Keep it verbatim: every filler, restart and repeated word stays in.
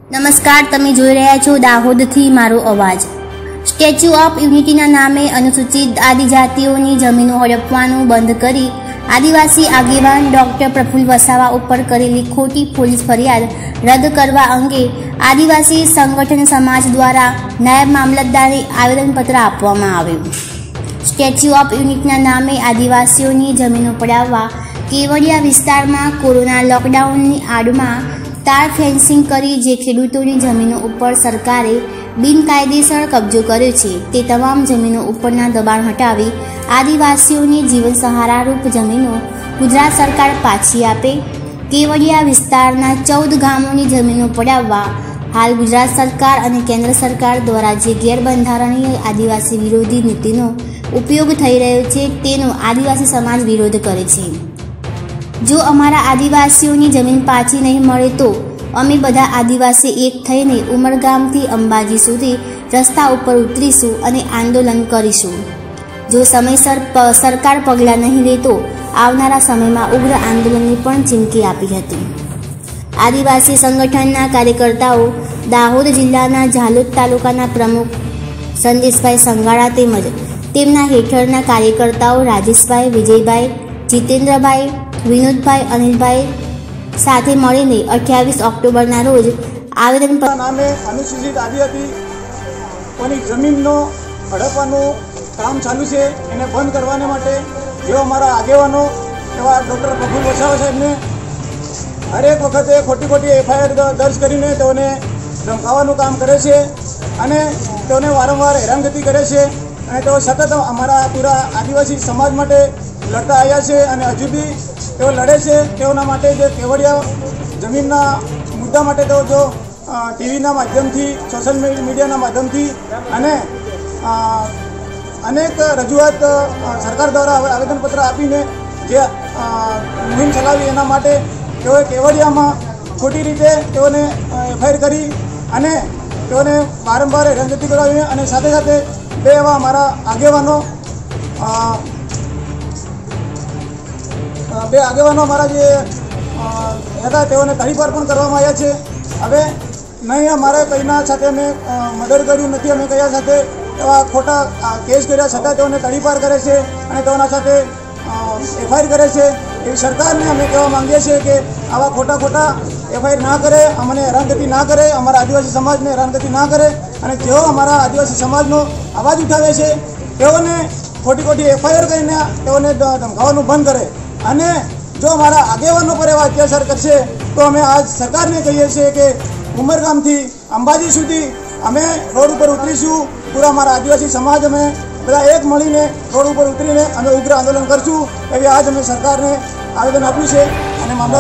નમસ્કાર, તમે જોઈ રહ્યા છો દાહોદથી મારો અવાજ। સ્ટેચ્યુ ઓફ યુનિટીના નામે અનુસૂચિત આદિજાતિઓની જમીનો હડપવાનું બંધ કરી આદિવાસી આગેવાન ડોક્ટર પ્રફુલ્લ વસાવા ઉપર કરેલી ખોટી પોલીસ ફરિયાદ રદ કરવા અંગે આદિવાસી સંગઠન સમાજ દ્વારા નાયબ મામલતદારને આવેદનપત્ર આપવામાં આવ્યું। સ્ટેચ્યુ ઓફ યુનિટીના નામે આદિવાસીઓની જમીનો પડાવવા કેવડિયા વિસ્તારમાં કોરોના લોકડાઉનની આડમાં તાર ફેન્સિંગ કરી જે ખેડૂતોની જમીનો ઉપર સરકારે બિનકાયદેસર કબજો કર્યો છે તે તમામ જમીનો ઉપરના દબાણ હટાવી આદિવાસીઓની જીવન સહારારૂપ જમીનો ગુજરાત સરકાર પાછી આપે। કેવડિયા વિસ્તારના ચૌદ ગામોની જમીનો પડાવવા હાલ ગુજરાત સરકાર અને કેન્દ્ર સરકાર દ્વારા જે ગેરબંધારણીય આદિવાસી વિરોધી નીતિનો ઉપયોગ થઈ રહ્યો છે તેનો આદિવાસી સમાજ વિરોધ કરે છે। જો અમારા આદિવાસીઓની જમીન પાછી નહીં મળે તો અમે બધા આદિવાસી એક થઈને ઉમરગામથી અંબાજી સુધી રસ્તા ઉપર ઉતરીશું અને આંદોલન કરીશું। જો સમયસર સરકાર પગલાં નહીં લે તો આવનારા સમયમાં ઉગ્ર આંદોલનની પણ ચીમકી આપી હતી। આદિવાસી સંગઠનના કાર્યકર્તાઓ દાહોદ જિલ્લાના ઝાલોદ તાલુકાના પ્રમુખ સંદેશભાઈ સંગાળા તેમજ તેમના હેઠળના કાર્યકર્તાઓ રાજેશભાઈ, વિજયભાઈ, જીતેન્દ્રભાઈ, વિનોદભાઈ, અનિલભાઈ સાથે મળીને અઠ્યાવીસ ઓક્ટોબરના રોજ આવેદનપત્ર નામે અનુસૂચિત આદિજાતિઓની જમીનનો હડપવાનું કામ ચાલુ છે એને બંધ કરવાને માટે જેઓ અમારા આગેવાનો એવા ડૉક્ટર પ્રફુલ્લ વસાવા સાહેબને હરેક વખતે ખોટી ખોટી એફઆઈઆર દર્જ કરીને તેઓને ધમકાવવાનું કામ કરે છે અને તેઓને વારંવાર હેરાનગતિ કરે છે અને તેઓ સતત અમારા પૂરા આદિવાસી સમાજ માટે લડતા આવ્યા છે અને હજુ બી તેઓ લડે છે। તેઓના માટે જે કેવડિયા જમીનના મુદ્દા માટે તેઓ જો ટીવીના માધ્યમથી, સોશિયલ મીડિયાના માધ્યમથી અને અનેક રજૂઆત સરકાર દ્વારા આવેદનપત્ર આપીને જે મુહિમ ચલાવી એના માટે તેઓએ કેવડિયામાં ખોટી રીતે તેઓને એફઆઈઆર કરી અને તેઓને વારંવાર હેરાનગતિ કરાવી અને સાથે સાથે બે એવા અમારા આગેવાનો બે આગેવાનો અમારા જે હતા તેઓને તડીપાર પણ કરવામાં આવ્યા છે। હવે નહીં અમારે કઈના સાથે અમે મદદ કર્યું નથી, અમે કયા સાથે એવા ખોટા કેસ કર્યા છતાં તેઓને તડીપાર કરે છે અને તેઓના સાથે એફઆઈઆર કરે છે। એવી સરકારને અમે કહેવા માંગીએ છીએ કે આવા ખોટા ખોટા એફઆઈઆર ના કરે, અમને હેરાનગતિ ના કરે, અમારા આદિવાસી સમાજને હેરાનગતિ ના કરે અને જેઓ અમારા આદિવાસી સમાજનો અવાજ ઉઠાવે છે તેઓને ખોટી ખોટી એફઆઈઆર કરીને તેઓને ધમકાવવાનું બંધ કરે અને જો અમારા આગેવાનો પર એવા અત્યાચાર કરશે તો અમે આજ સરકારને કહીએ છીએ કે ઉમરગામથી અંબાજી સુધી અમે રોડ ઉપર ઉતરીશું। પૂરા અમારા આદિવાસી સમાજ અમે બધા એક મળીને રોડ ઉપર ઉતરીને અમે ઉગ્ર આંદોલન કરશું એવી આજ અમે સરકારને આવેદન આપ્યું છે અને મામલા